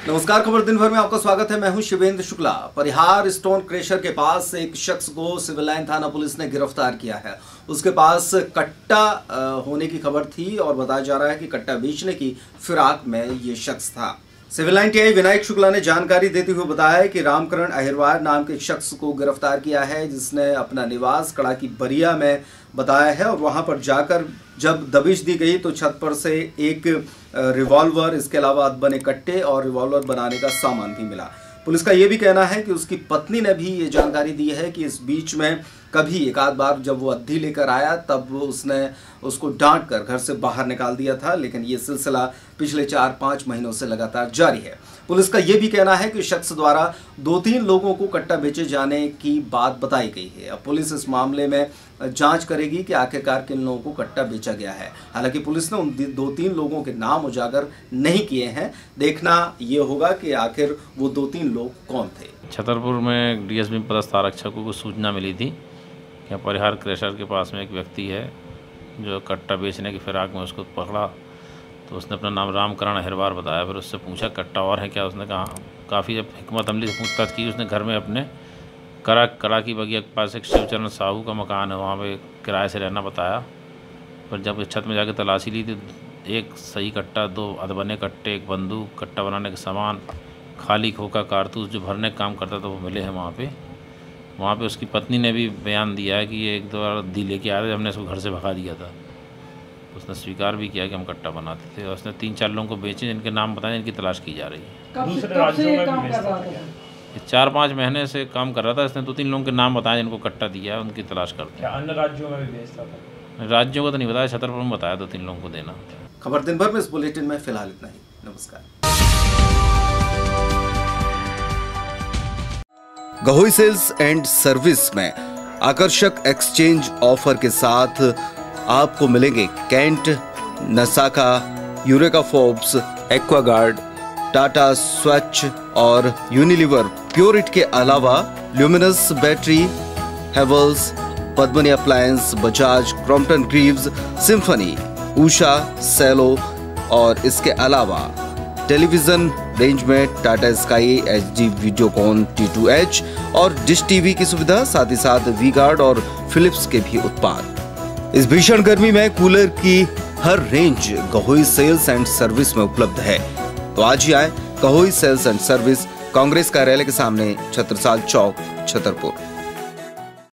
नमस्कार, खबर दिन भर में आपका स्वागत है। मैं हूं शिवेंद्र शुक्ला। परिहार स्टोन क्रेशर के पास एक शख्स को सिविल लाइन थाना पुलिस ने गिरफ्तार किया है। उसके पास कट्टा होने की खबर थी और बताया जा रहा है कि कट्टा बेचने की फिराक में ये शख्स था। Civil line TI Vinayak Shukla ने जानकारी देते हुए बताया कि रामकरण अहिरवार नाम के शख्स को गिरफ्तार किया है, जिसने अपना निवास कड़ा की बरिया में बताया है और वहां पर जाकर जब दबिश दी गई तो छत पर से एक रिवॉल्वर, इसके अलावा बने कट्टे और रिवॉल्वर बनाने का सामान भी मिला। पुलिस का यह भी कहना है कि उसकी पत्नी ने भी ये जानकारी दी है कि इस बीच में कभी एक आध बार जब वो अद्धी लेकर आया तब उसने उसको डांट कर घर से बाहर निकाल दिया था, लेकिन ये सिलसिला पिछले 4-5 महीनों से लगातार जारी है। पुलिस का यह भी कहना है कि शख्स द्वारा 2-3 लोगों को कट्टा बेचे जाने की बात बताई गई है। अब पुलिस इस मामले में जांच करेगी कि आखिरकार किन लोगों को कट्टा बेचा गया है। हालांकि पुलिस ने उन 2-3 लोगों के नाम उजागर नहीं किए हैं। देखना ये होगा कि आखिर वो 2-3 लोग कौन थे। छतरपुर में डीएसपी पदस्थ आरक्षकों को सूचना मिली थी कि परिहार क्रेशर के पास में एक व्यक्ति है जो कट्टा बेचने की फिराक में उसको पकड़ा, तो उसने अपना नाम रामकरण अहिरवार बताया। फिर उससे पूछा कट्टा और है क्या, उसने कहा। काफ़ी जब हिकमत अमली से पूछताछ की, उसने घर में अपने कड़ा की बगिया के पास एक शिवचरण साहू का मकान है, वहाँ पे किराए से रहना बताया। पर जब छत में जाकर तलाशी ली तो एक सही कट्टा, 2 अधबने कट्टे, एक बंदूक, कट्टा बनाने के सामान, खाली खोखा कारतूस जो भरने का काम करता था वो मिले हैं वहाँ पे उसकी पत्नी ने भी बयान दिया है कि ये एक दो बार अद्धी लेके आया था, हमने इसको घर से भगा दिया था। उसने स्वीकार भी किया कि हम कट्टा बनाते थे और उसने 3-4 लोगों को बेचे जिनके नाम बताए, जिनकी तलाश की जा रही है। दूसरे राज्यों में काम कर रहा था? 4-5 महीने से काम कर रहा था। इसने 2-3 लोगों के नाम बताए जिनको कट्टा दिया है, उनकी तलाश करते हैं। अन्य राज्यों में भी बेचता था? राज्यों को तो नहीं बताया, छतरपुर में बताया 2-3 लोगों को देना। खबर दिन भर में इस बुलेटिन में फिलहाल इतना ही। नमस्कार। गहोई सेल्स एंड सर्विस में आकर्षक एक्सचेंज ऑफर के साथ आपको मिलेंगे Kent, Nasaka, Eureka Forbes, Aquaguard, Tata Swach और यूनिलीवर प्योरिट के अलावा Luminous battery, Havells, Padmini appliance, Bajaj, Crompton Greaves, Symphony, Usha, Cello और इसके अलावा टेलीविजन रेंज में Tata sky HD Videocon T2H और डिश टीवी की सुविधा, साथ ही साथ वी गार्ड और फिलिप्स के भी उत्पाद। इस भीषण गर्मी में कूलर की हर range Gahoi sales and service में उपलब्ध है। तो आज ही आए Gahoi sales and service, Congress कार्यालय के सामने, छत्रसाल चौक, छतरपुर।